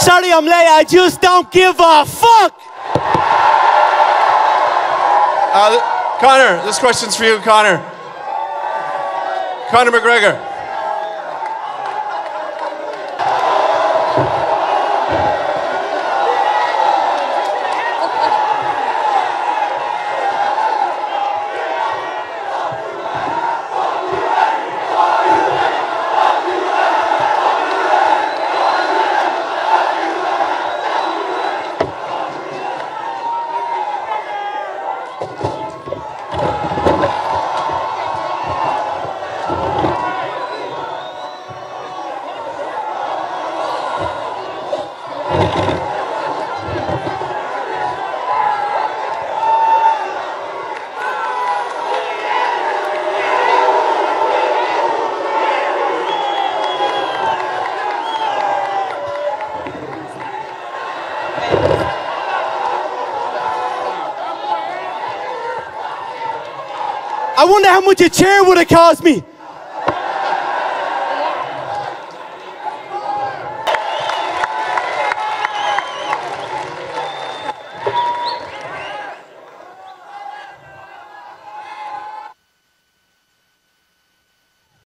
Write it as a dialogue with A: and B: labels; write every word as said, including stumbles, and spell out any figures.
A: Sorry I'm late, I just don't give a fuck!
B: Uh, Conor, this question's for you, Conor. Conor McGregor.
A: I wonder how much a chair would have cost me.